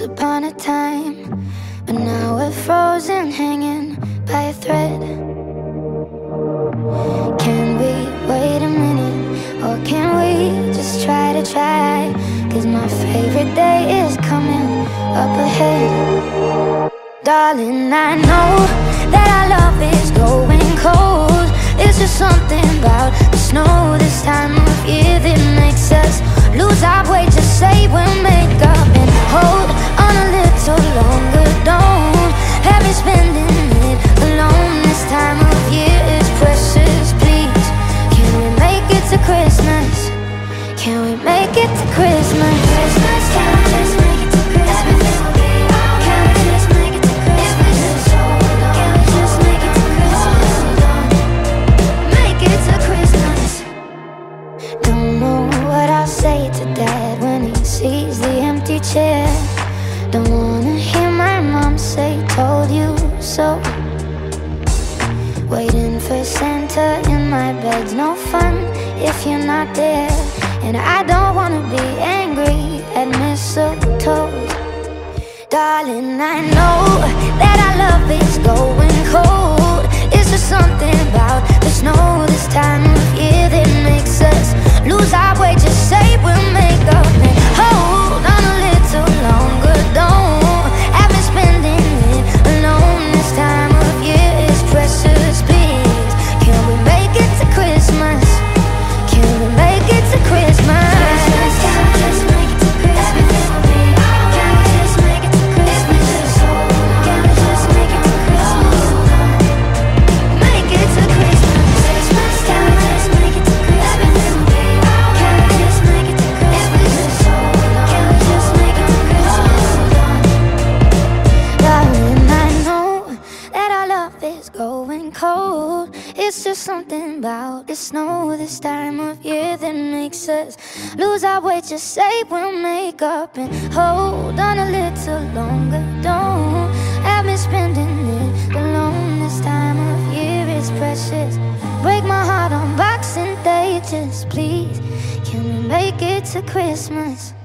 Once upon a time, but now we're frozen, hanging by a thread. Can we wait a minute, or can we just try? 'Cause my favorite day is coming up ahead. Darling, I know that our love is going cold. It's just something about the snow this time of year that makes us lose our way. Just say we'll make up and hold on a little longer. Don't have me spending it alone this time of year. It's precious, please. Can we make it to Christmas? Can we make it to Christmas? Christmas, can we just make it to Christmas? Can we just make it to Christmas? Can we just make it to Christmas? Make it to Christmas. Don't know what I'll say to Dad when he sees the empty chair. Don't wanna hear my mom say, told you so. Waiting for Santa in my bed's no fun if you're not there. And I don't wanna be angry at mistletoe. Darling, I know that our love is going cold. It's just something about the snow this time of year that makes us lose our way. Just say we'll make up and hold on a little longer. Don't have me spending it alone this time of year. It's precious, please. Can we make it to Christmas? Can we make it to Christmas? Can we just make it to Christmas? Can we just make it to Christmas? Can we just make it to Christmas? Make it to Christmas. Can we just make it to Christmas? Can we just make it to Christmas? Can we just make it to Christmas? Darling, I know that our love is going cold. It's just something about the snow this time of year that makes us lose our way. Just say we'll make up and hold on a little longer. Don't have me spending it alone this time of year. It's precious. Break my heart on Boxing Day, just please. Can we make it to Christmas?